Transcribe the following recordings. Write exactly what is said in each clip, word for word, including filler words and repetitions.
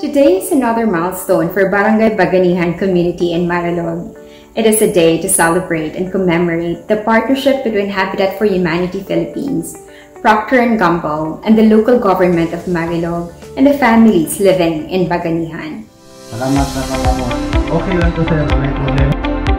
Today is another milestone for Barangay Baganihan community in Marilog. It is a day to celebrate and commemorate the partnership between Habitat for Humanity Philippines, Procter Gamble, and the local government of Marilog and the families living in Baganihan. Salamat na mo. Okay lang to sir, may problema.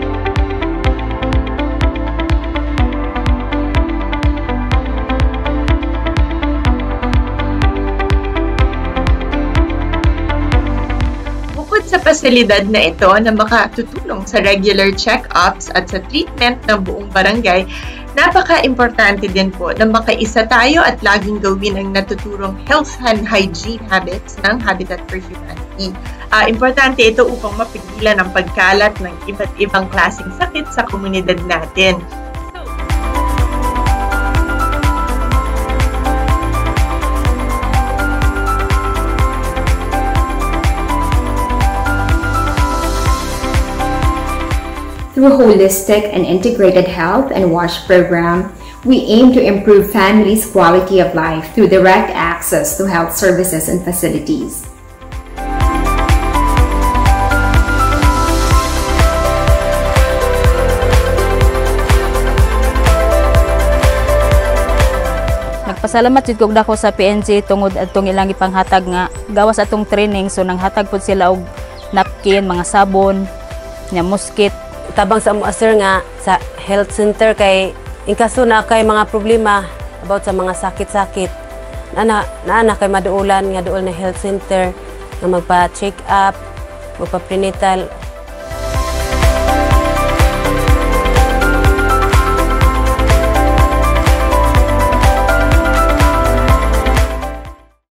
Sa pasilidad na ito na makatutulong sa regular check-ups at sa treatment ng buong barangay, napaka-importante din po na makaisa tayo at laging gawin ang natuturong health and hygiene habits ng Habitat for Humanity. Uh, importante ito upang mapigilan ang pagkalat ng iba't ibang klaseng sakit sa komunidad natin. Through a holistic and integrated health and wash program, we aim to improve families' quality of life through direct access to health services and facilities. Nagpasalamat jud kog dako sa P and G tungod atong ilang ipanghatag nga gawas atong training, so nanghatag pud sila og napkin, mga sabon, nya muskit. Tabang sa mga sir nga sa health center kay inkaso na kay mga problema about sa mga sakit-sakit. Nana na kay maduulan nga duol na health center nga magpa-check up, magpa-prenatal